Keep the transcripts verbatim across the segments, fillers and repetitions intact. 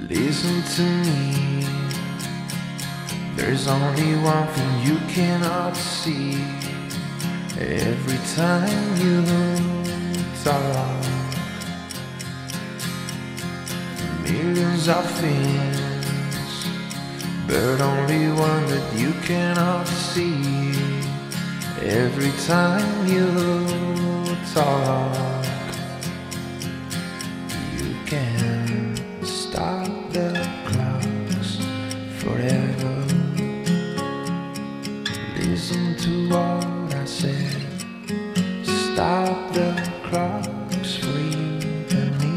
Listen to me. There's only one thing you cannot see. Every time you talk, millions of things, but only one that you cannot see. Every time you talk, you can stop the clocks forever. Listen to what I said. Stop the clocks for you and me.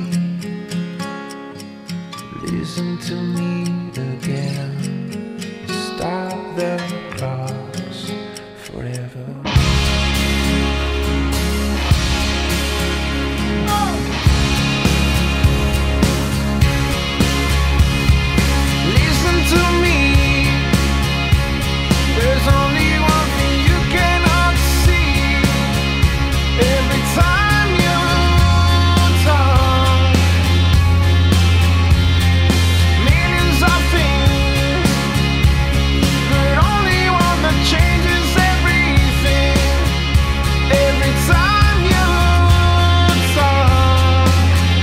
Listen to me again. Stop the clocks forever. Listen to me. There's only one thing you cannot see. Every time you talk, millions of things, but only one that changes everything. Every time you talk,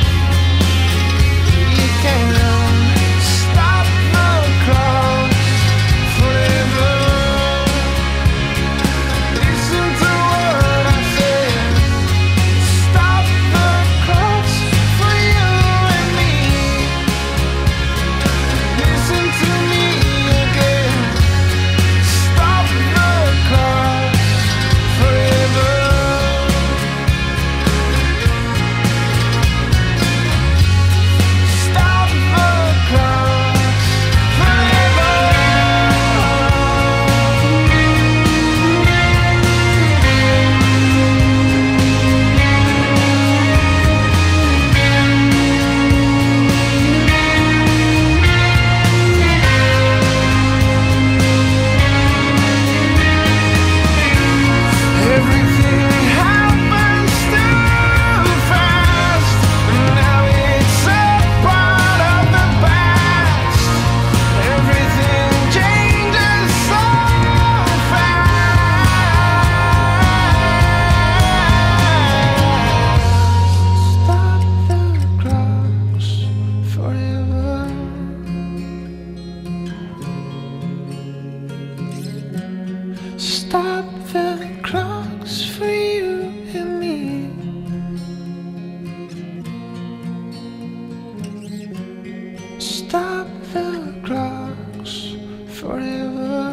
you can stop the clock forever. Listen to what I said. Stop the clocks for you and me. Listen to me again. Stop the clocks forever. Stop the clocks forever. Everything happens too fast. Now it's a part of the past. Everything changes so fast. Stop the clocks forever. Stop the clocks for you and me. Stop the clocks forever.